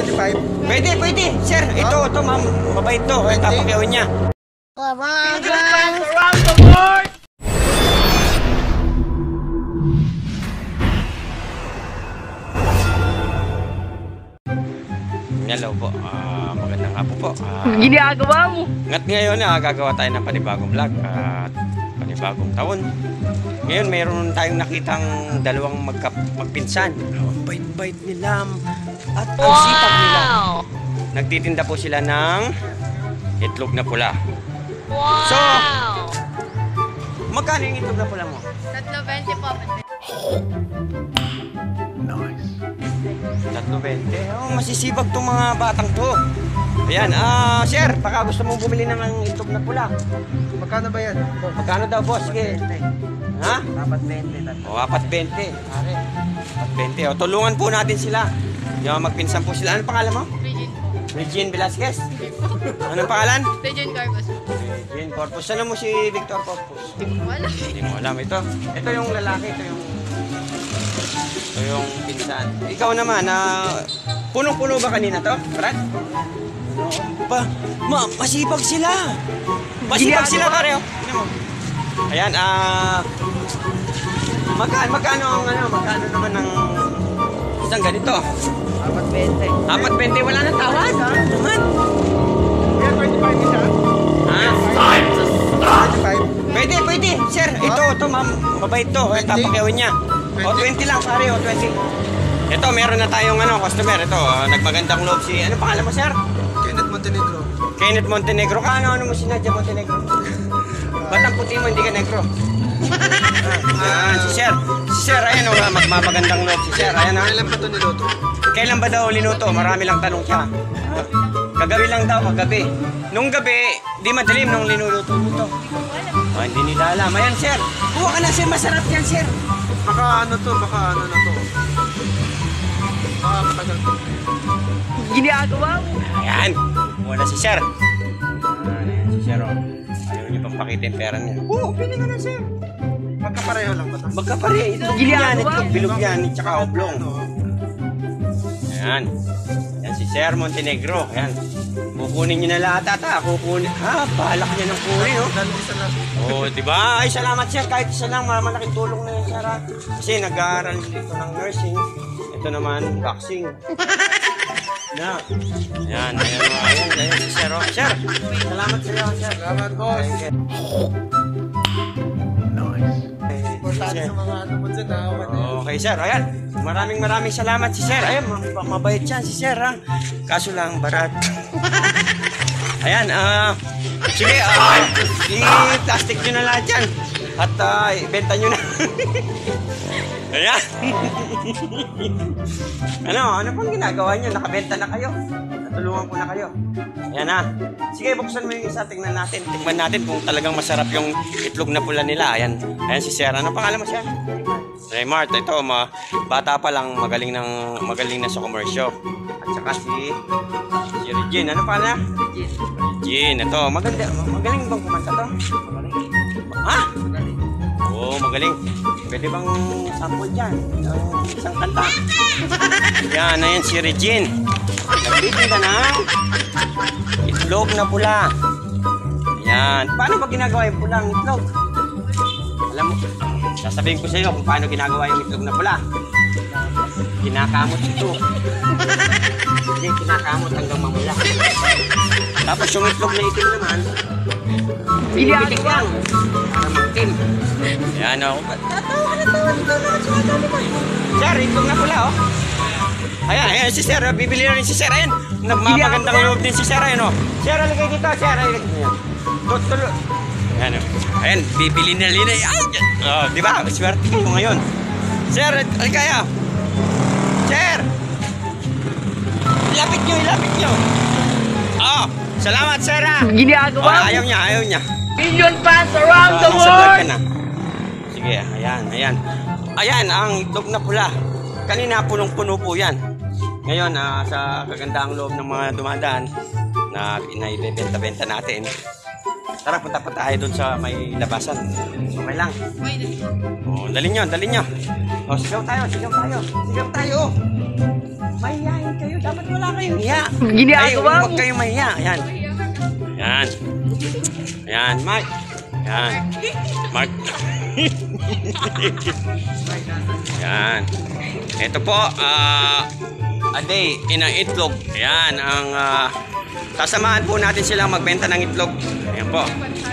25. Pwede, pwede. Sir, ito, ma'am. Mabait to. Tapakyawan niya. Around the world! Hello po. Magandang hapon po. Ginagawa mo? Ngayon, gagawa tayo ng panibagong vlog at panibagong taon. Ngayon, mayroon tayong nakitang dalawang magpinsan. Ang bait-bait nila at ang sipag nila. Nagtitinda po sila ng itlog na pula. Wow! So, magkano yung itlog na pula mo? 3.20 po. Nice. 3.20. Oh, masisibag tong mga batang to. Ayan, sir, baka gusto mong bumili ng itlog na pula. Magkano ba yan? Magkano daw, boss? Sige. Ha? 4.20. O, 4.20. Pare, 4.20. O, tulungan po natin sila. Yung magpinsan po sila. Anong pangalan mo? Regine po. Regine Velasquez. Anong pangalan? Regine Corpus po. Regine Corpus. Ano mo si Victor Corpus? Wala. Hindi mo alam. Ito yung lalaki. Ito yung pinsan. Ikaw naman, punong-puno ba kanina to, Brad? Masipag sila. Masipag sila, pareho. Tingnan mo. Ayan, magkano naman ng isang ganito? 4.20. 4.20, wala nang tawad. Naman. Yan, 25 isa? Ha? 25. Pwede, pwede. Sir, ito, ma'am. Mabait to. Tapakyawan niya. O, 20 lang, pare. O, 20. Ito, meron na tayong customer. Ito, nagmagandang loob si... Ano pangalan mo, sir? Kenneth Montenegro. Kenneth Montenegro. Ano mo si Nadia Montenegro? Ba't ang puti mo, hindi ka negro? Si sir. Si sir, ayan o, magmamagandang loob. Si sir, ayan o. Kailan pa ito niluto? Kailan ba daw linuto? Marami lang tanong siya. Kagabi lang daw, kagabi. Nung gabi, di madilim nung linuluto-luto. Hindi nila alam. Ayan, sir. Kuha ka na, sir. Masarap yan, sir. Baka ano na to. Baka matagal to. Ginagawa mo? Ayan. Kuha na si sir. Ayan si sir, o. Ayaw niyo pang pakita yung pera niya. Pili ka na, sir. Magkapareho lang ba ito? Magkapareho. Itlog yan. Itlog, bilog yan. Tsaka oblong. Ayan. Ayan si Sir Montenegro. Ayan. Kukunin niyo na lahat ata. Kukunin. Balak niya ng kunin, no? Isa lang. Di ba? Ay, salamat, sir. Kahit isa lang, malaking tulong na yun, sir. Kasi nag-aaral dito ng nursing. Ito naman, boxing. Na. Ayan si sir. Sir, salamat sa iyo, sir. Salamat, boss. Nice. Importante sa mga mo dyan, Okay, sir. Ayan. Maraming salamat si sir. Ayan, mabait siya si sir, ha. Kaso lang, barat. Ayan, sige, i-plastic nyo na lahat yan. At ibenta nyo na. Ayan. Ano pang ginagawa nyo? Nakabenta na kayo. Natulungan ko na kayo. Ayan, ha. Sige, buksan mo yung isa. Tingnan natin. Tingnan natin kung talagang masarap yung itlog na pula nila. Ayan si sir. Ano pangalan mo, sir? Raymart. Ito, bata pa lang, magaling na sa komersyo. At saka si Regine. Ano pangalan? Regine. Ito, magaling bang kumanta to? Ha? Oo, magaling. Pwede bang sample dyan? Isang kanta. Yan, ayan si Regine. Nagtitinda ng itlog na pula. Yan. Paano ba ginagawa yung pulang itlog? Alam mo, sasabihin ko sa iyo kung paano ginagawa yung itlog na pula. Kinakamot ito. Hindi, kinakamot hanggang mamula. Tapos yung itlog na itim naman, pinipitik lang para mag-itim. Yan, o. Tatawa ka na. Sir, itlog na pula, o. Ayan, si sir. Bibili na rin si sir. Ayan, nagmamagandang loob din si sir. Ayan, o. Sir, aligay dito. Sir, aligay dito. Tulo. Ayan, o. Ayan, bibili na rin. Di ba? Swerte kayo ngayon. Sir, aligay, o. Sir! Ilapit nyo. Salamat, sir, ha. Ginagawa mo? Ayaw niya. Million fans around the world! Sige, ayan. Ayan, ang itlog na pula. Kanina, punong-puno po yan. Ngayon, sa kagandang loob ng mga dumadaan na ibebenta-benta natin, tara, punta pa tayo doon sa may labasan. Okay lang. Dali nyo. Sigaw tayo. Mahihayin kayo. Dapat wala kayong hiya. Ginagawa Ay, mo. huwag kayong mahiya. Ayan. Ayan. Ayan, Mark. Ayan. Mark. Ayan. Ito po, a day in ang itlog. Ayan, ang sasamahan po natin silang magbenta ng itlog. Ayan po.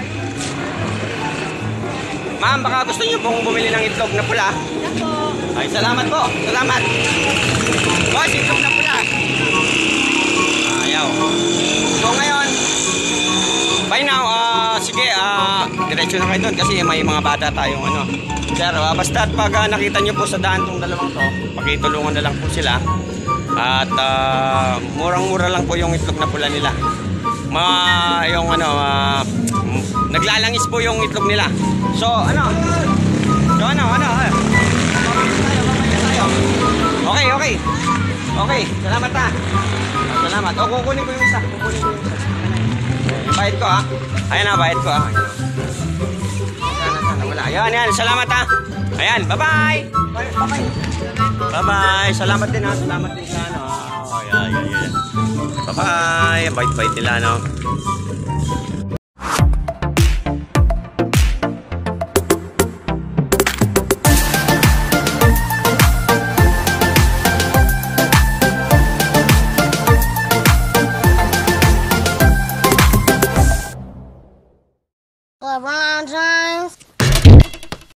Ma'am, baka gusto niyo pong bumili ng itlog na pula. Ay, salamat po. Salamat. Boss, itlog na pula. Ayaw. So ngayon, by now, sige, diretso na kayo doon kasi may mga bata tayong ano. Sir, basta pag nakita nyo po sa daan tong dalawang to, pakitulungan na lang po sila. At murang-mura lang po yung itlog na pula nila. Yung ano, naglalangis po yung itlog nila. So, ano? Okay. Okay, salamat ha. Salamat. O, kukunin ko yung isa. Yung bayad ko ha. Ayan na, bayad ko ha. Sana, wala. Ayan. Salamat ha. Ayan, bye-bye. Bye-bye. Bye-bye. Salamat din ha. Salamat din sa ano. Ayan. Bye-bye. Bait-bait nila, no?